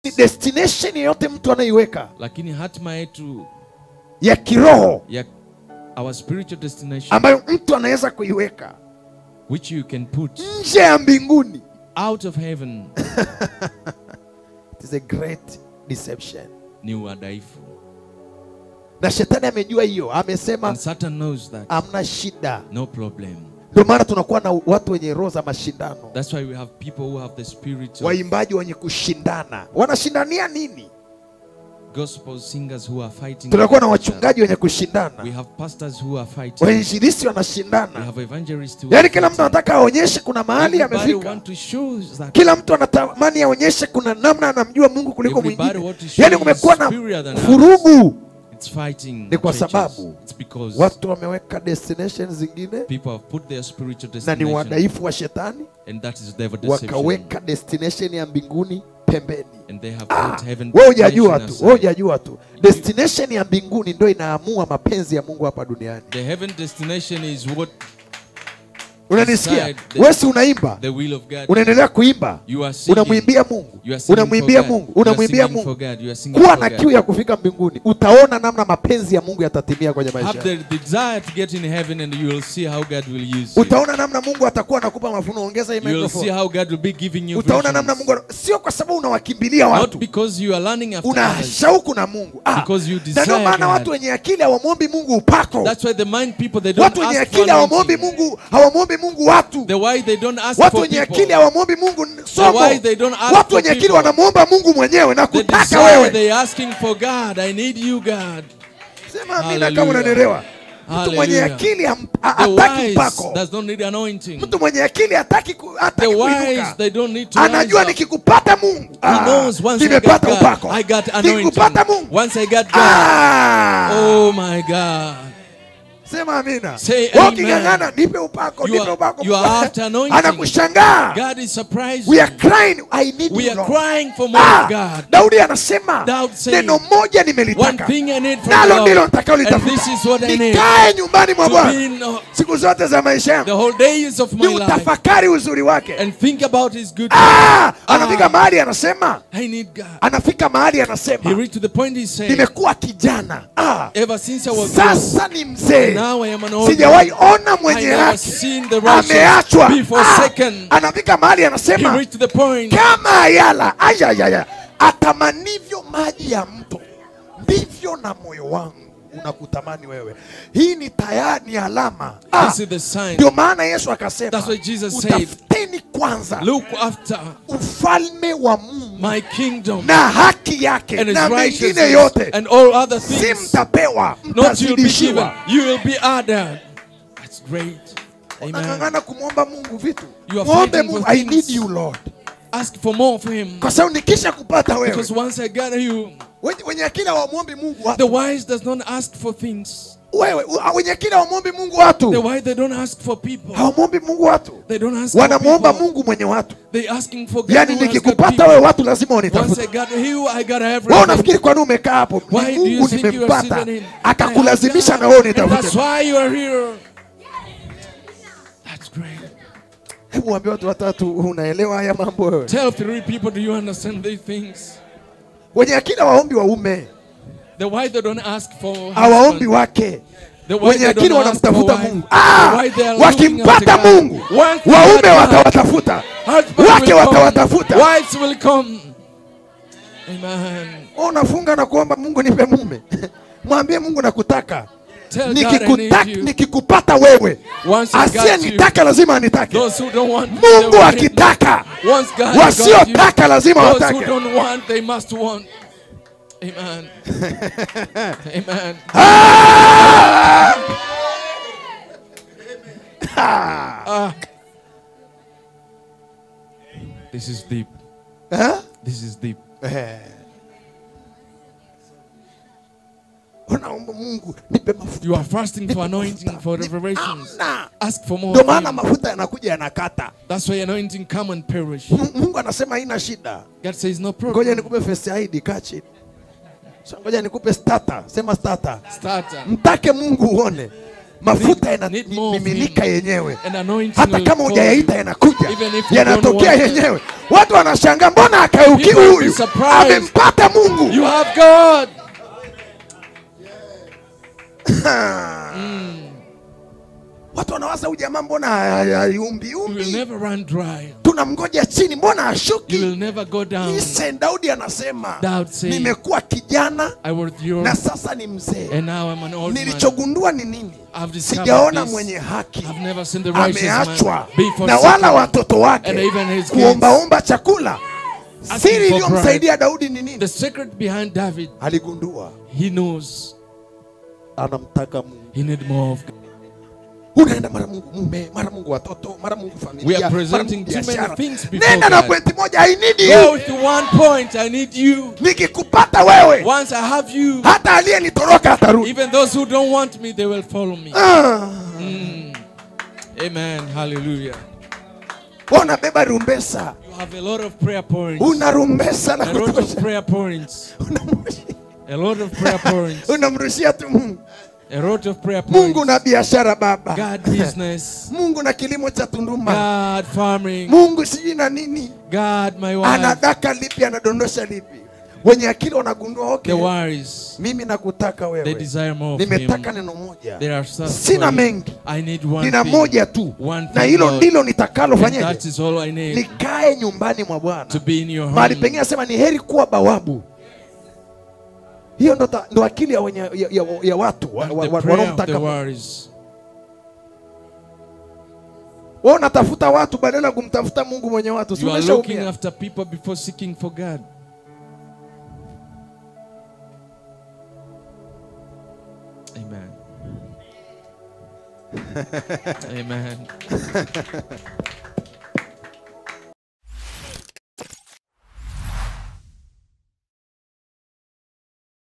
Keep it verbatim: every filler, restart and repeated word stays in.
Lakini destination yote mtu anaiweka, lakini hatima yetu ya kiroho, ya our spiritual destination, ambayo mtu anaweza kuiweka which you can put nje ya mbinguni, out of heaven, it is a great deception. ni uadaifu. Na shetani amejua hiyo, amesema And Satan knows that. hamna shida. No problem. Ndio maana tunakuwa na watu wenye roho za mashindano. That's why we have people who have the spirit of Waimbaji wenye kushindana. Wanashindania nini? gospel singers who are fighting. Tunakuwa na wachungaji wenye kushindana. We have pastors who are fighting. Wainjilisti We wanashindana. have evangelists who Yaani are kila mtu anataka aonyeshe kuna mahali Everybody amefika. want to show that. Kila mtu anatamani aonyeshe kuna namna anamjua Mungu kuliko Everybody mwingine. want to show Yaani kumekuwa na superior than vurugu. It's fighting. Ni kwa churches. sababu It's because watu wameweka destination zingine, people have put their spiritual na ni destination, wadhaifu wa shetani, and that is devil deception. wakaweka destination ya mbinguni pembeni. And they have Ah, put heaven wewe hujajua tu, destination wewe aside. hujajua tu. Destination ya mbinguni ndio inaamua mapenzi ya Mungu hapa duniani. The heaven destination is what Unanisikia? the- Wewe si unaimba, the will of God. unaendelea kuimba, You are singing. unamwimbia Mungu, You are singing unamwimbia for God. Mungu, You are unamwimbia singing for Mungu. God. You are singing Kuwa for na God. kiu ya kufika mbinguni, utaona namna mapenzi ya Mungu yatatimia kwenye maisha Have yako. the desire to get in heaven, and you will see how God will use you. Utaona namna Mungu atakuwa anakupa mafunuo. Ongeza hii You will see microphone. how God will be giving you Utaona namna visions. Mungu, sio kwa sababu unawakimbilia Not watu, because you are learning after una others. shauku na Mungu. Ah, Because you na desire ndio maana God. watu wenye akili hawamwombi Mungu upako. That's why the mind people, they don't Watu wenye ask for akili hawamwombi anointing. Mungu, hawamwombi Mungu watu. The why they don't ask Watu for wenye people. akili hawamwombi Mungu somo. why they don't ask Watu for wenye akili people. wanamwomba Mungu mwenyewe na The kutaka desire, wewe. they asking for God. I need you, God. Sema amina Hallelujah. kama unanielewa. Mtu mwenye Hallelujah. akili ham- ha- The hataki wise upako. does not need anointing. Mtu mwenye akili hataki ku- The hataki wise, kuinuka. they don't need to Anajua rise up. nikikupata Mungu, He knows once I got nimepata God, upako. I got anointing. Nikikupata Mungu, Once I got God, ah. oh my God. Sema amina. Say Wewe amen. uking'ang'ana, nipe upako, You nipe are- upako. you are after anointing. Anakushangaa. God is surprised. We are crying, I need We you, are Lord. crying for more Ah, of God. Daudi anasema, Daud said, neno moja One nimelitaka, thing I need from nalo the ndilo Lord, nitakalo and litafuta, this is what I need. nikae nyumbani mwa To be Bwana in, uh, siku zote za maisha yangu, the whole days of my ni life, utafakari uzuri wake. and think about His goodness. Ah, anafika mahali anasema, I need God. anafika mahali He anasema, reached to the point he said, nimekuwa kijana, ah, ever since I was young, sasa ni mzee, now I am an old sijawahi man. ona I mwenye never haki seen the righteous ameachwa. be Ah, forsaken. anafika mahali He anasema, reached to the point, kama ayala ayayaya atamanivyo maji ya mto, ndivyo na moyo wangu unakutamani wewe. Hii ni tayari ni alama. Ah, this is the sign. ndio maana Yesu akasema, That's why Jesus said, utafuteni kwanza look after ufalme wa Mungu my kingdom na haki yake, and His na mengine righteousness yote and all other si things. mtapewa, Not you'll be given, mtazidishiwa. you will be added. That's great. Amen. Unang'ang'ana kumwomba Mungu vitu. You are Mwombe fighting Mungu, for I need things. you Lord. Ask for more for Him. Kwa sababu nikisha kupata wewe, Because once I got you, wenye wenye akili hawamwombi Mungu the watu. wise does not ask for things. Wewe u- wenye akili hawamwombi Mungu The watu. wise, they don't ask for people. Hawamwombi Mungu watu. They don't ask for Wanamwomba people. Mungu mwenye watu. They asking for God Yaani who has got nikikupata people. wewe watu lazima Once I unitafute. got you, I got Wewe everything. unafikiri kwa nini umekaa hapo? Ni Why do you Mungu think you are nimempata. sitting in? Akakulazimisha na I wewe have God. And that's unitafute. why you are here. That's great. Hebu waambie watu watatu, unaelewa haya mambo wewe? Tell three people, do you understand these things? Wenye akili hawaombi waume. The why they don't ask for Hawaombi husband. wake. The why Wenye they akili don't ask for wanamtafuta wife. Mungu. The Ah, why they are looking wakimpata after God. Mungu, Once they waume got God, watawatafuta. husband Wake will come. watawatafuta. Wives will come. Amen. Unafunga na kuomba Mungu nipe mume. Mwambie Mungu nakutaka. Tell God I Nikikuta, need you. nikikupata wewe, Once I got asiye you, nitaka lazima anitake. those who don't want, Mungu they will akitaka, hate. Once God wasiotaka got you, lazima those who watake. don't want, they must want. Amen. Amen. Ah! Ah. This is deep. Huh? This is deep. Eh. Unaomba Mungu nipe mafuta. You are fasting for anointing, for revelations. Hamna. Ask for more. Ndio of maana Him. mafuta yanakuja yanakata. That's why anointing come and perish. M- Mungu anasema haina shida. God says no Ngoja problem. nikupe first aid, kaa chini. So, ngoja nikupe starter, sema starter. Starter. Mtake Mungu uone. mafuta yanamiminika yenyewe. Hata kama hujayaita yanakuja, yanatokea yenyewe. Watu wanashangaa, mbona akauki huyu? Amempata Mungu. You have God. mm. Watu wanawaza huyu jamaa mbona hayumbi umbi? You will never run dry. Tunamngoja chini, mbona ashuki? You will never go down. Ise Daudi anasema, say, nimekuwa kijana your, na sasa ni mzee. And now I'm an old Nilichogundua ni nini? Sijaona mwenye haki ameachwa na forsaken, wala watoto wake kuombaomba chakula. Siri iliyomsaidia Daudi ni nini? The secret behind David, aligundua, he knows, anamtaka Mungu. He need more of God. Unaenda mara Mungu mume, mara Mungu watoto, mara Mungu familia. We are presenting too many things before Nenda na pointi moja, I need you. Go to one point, I need you. Nikikupata wewe, once I have you, hata aliyenitoroka atarudi. Even those who don't want me, they will follow me. Ah. Mm. Amen. Hallelujah. Unabeba rumbesa. You have a lot of prayer points. Una rumbesa na a lot of prayer points. A lot of prayer points. Unamrushia tu Mungu. A lot of prayer points. Mungu na biashara baba. God business. Mungu na kilimo cha tunduma. God farming. Mungu siji na nini. God my wife. Anadaka lipi, anadondosha lipi. Wenye akili wanagundua, okay, the worries, mimi nakutaka wewe. they desire more of nimetaka him. Neno moja. There are some, sina mengi. I need one nina thing. moja tu. One na hilo ndilo nitakalo fanyaje. That is all I need. Nikae nyumbani mwa Bwana. To be in your home. Mahali pengine nasema ni heri kuwa bawabu. Hiyo ndo ndo akili ya, ya, ya, ya watu wanaomtaka. Wao unatafuta watu badala ya kumtafuta Mungu mwenye watu. You are looking after people before seeking for God. Amen. Amen.